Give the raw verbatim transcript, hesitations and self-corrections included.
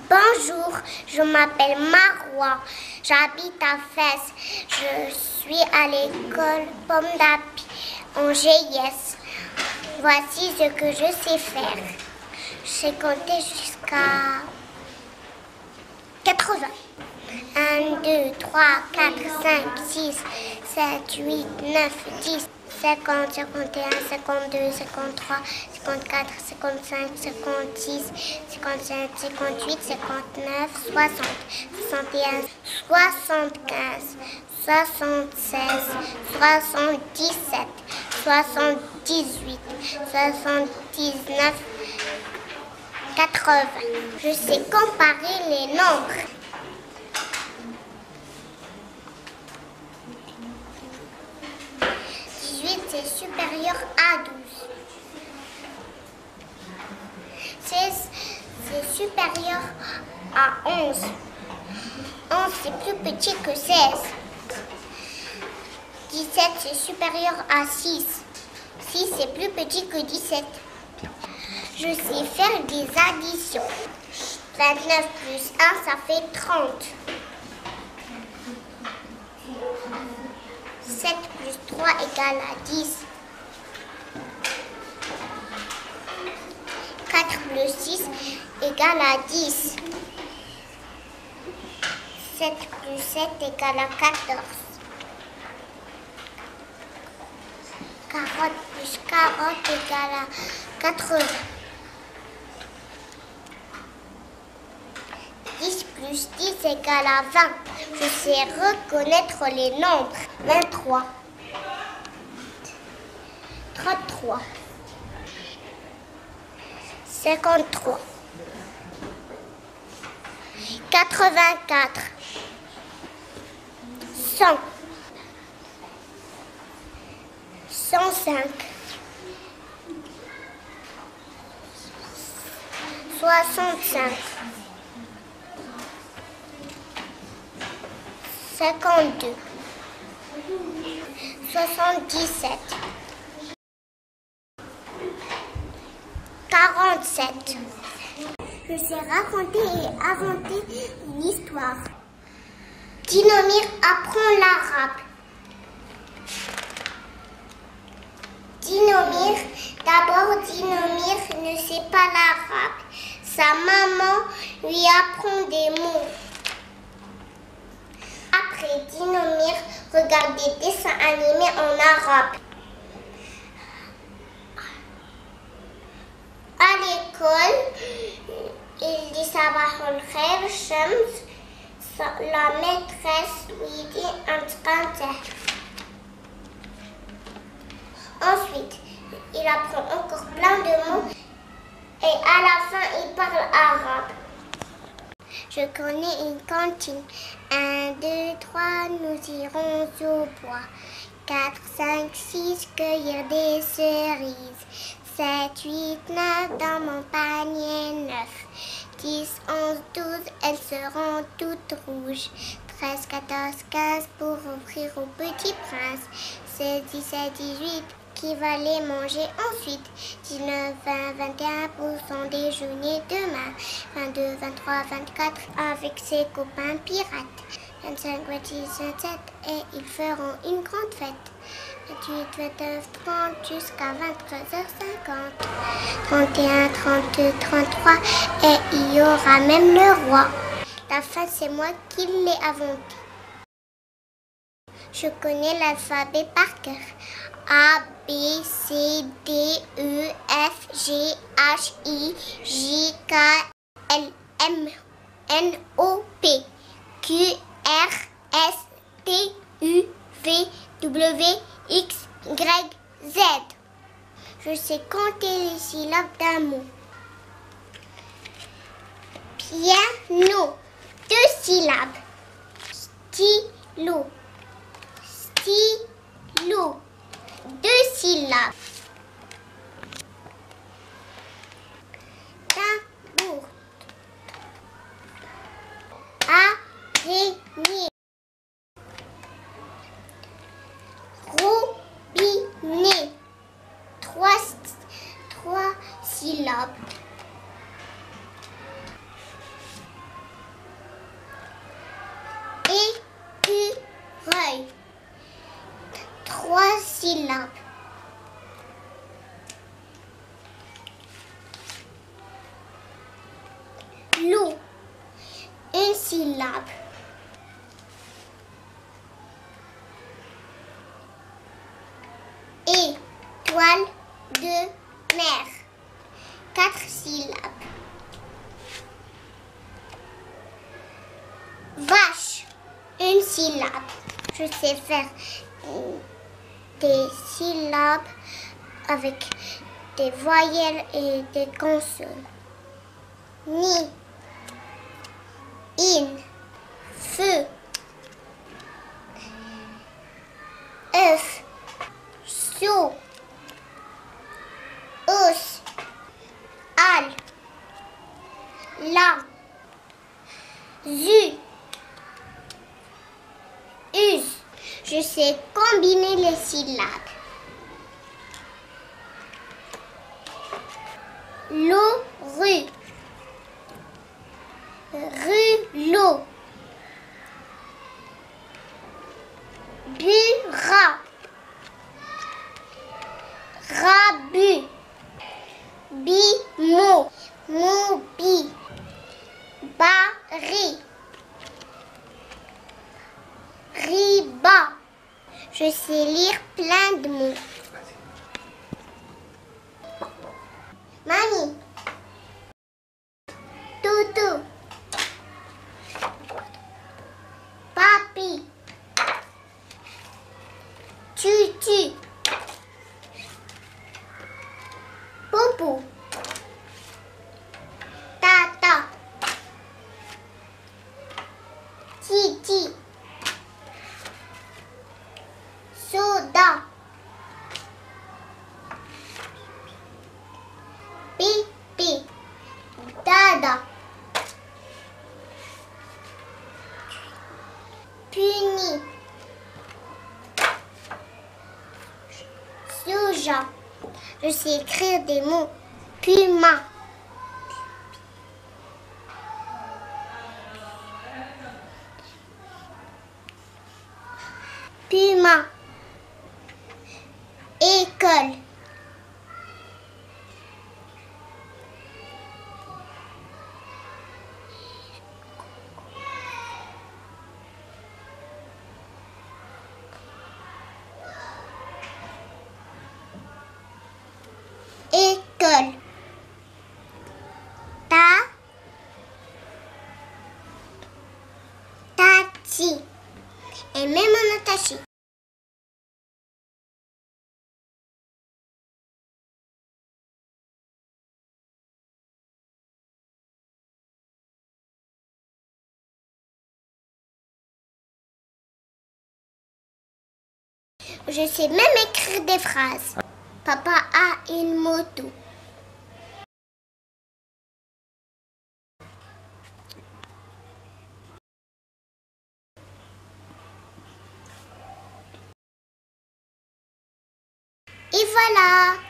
Bonjour, je m'appelle Marwa, j'habite à Fès. Je suis à l'école Pomme d'Api en G I S. Voici ce que je sais faire. Je sais compter jusqu'à quatre-vingts. un, deux, trois, quatre, cinq, six, sept, huit, neuf, dix, cinquante, cinquante et un, cinquante-deux, cinquante-trois, cinquante-quatre, cinquante-cinq, cinquante-six, cinquante-sept, cinquante-huit, cinquante-neuf, soixante, soixante et un, soixante-quinze, soixante-seize, soixante-dix-sept, soixante-dix-huit, soixante-dix-neuf, quatre-vingts. Je sais comparer les nombres. dix-huit, c'est supérieur à douze. seize, c'est supérieur à onze. onze, c'est plus petit que seize. dix-sept, c'est supérieur à six. six, c'est plus petit que dix-sept. Je sais faire des additions. vingt-neuf plus un, ça fait trente. sept plus trois égale à dix. quatre plus six égale à dix. sept plus sept égale à quatorze. quarante plus quarante égale à quatre-vingts. dix plus dix égale à vingt. Je sais reconnaître les nombres. vingt-trois, trente-trois, cinquante-trois, quatre-vingt-quatre, cent, cent cinq, soixante-cinq, cinquante-deux, soixante-dix-sept, quarante-sept. Je sais raconter et inventer une histoire. Dinomir apprend l'arabe. Dinomir, d'abord Dinomir ne sait pas l'arabe. Sa maman lui apprend des mots. Après, Dinomir regarde des dessins animés en arabe. À l'école, il dit Sabah al-Khair, Shams. La maîtresse lui dit Antqanta. Ensuite, il apprend encore plein de mots et à la fin, il parle arabe. Je connais une cantine. un, deux, trois, nous irons au bois. quatre, cinq, six, cueillir des cerises. sept, huit, neuf, dans mon panier neuf. dix, onze, douze, elles seront toutes rouges. treize, quatorze, quinze, pour offrir au petit prince. seize, dix-sept, dix-huit, qui va les manger ensuite. dix-neuf, vingt, vingt et un pour son déjeuner demain. vingt-deux, vingt-trois, vingt-quatre avec ses copains pirates. vingt-cinq, vingt-six, vingt-sept et ils feront une grande fête. vingt-huit, vingt-neuf, trente jusqu'à vingt-trois heures cinquante. trente et un, trente-deux, trente-trois et il y aura même le roi. La fin, c'est moi qui l'ai inventée. Je connais l'alphabet par cœur. A, B, C, D, E, F, G, H, I, J, K, L, M, N, O, P, Q, R, S, T, U, V, W, X, Y, Z. Je sais compter les syllabes d'un mot. Piano, deux syllabes. Stylo, stylo, deux syllabes. Tambour, araignée. Robinet, trois, trois syllabes. syllabe. Loup, une syllabe. Étoile de mer, quatre syllabes. Vache, une syllabe. Je sais faire des syllabes avec des voyelles et des consonnes. Ni, in, feu, œuf, sou, os, al, la, zu, us. Je sais combiner les syllabes. L'eau, rue, rue, l'eau, burat, rabu, bimo, mobi, bari, riba. Je sais lire plein de mots. Mamie, toutou, papi, tutu, poupou, tata, titi, soda, pipi, dada, puni, soja. Je sais écrire des mots. Puma, puma, école, école, ta, tati, et même en attaché. Je sais même écrire des phrases. Papa a une moto. Et voilà.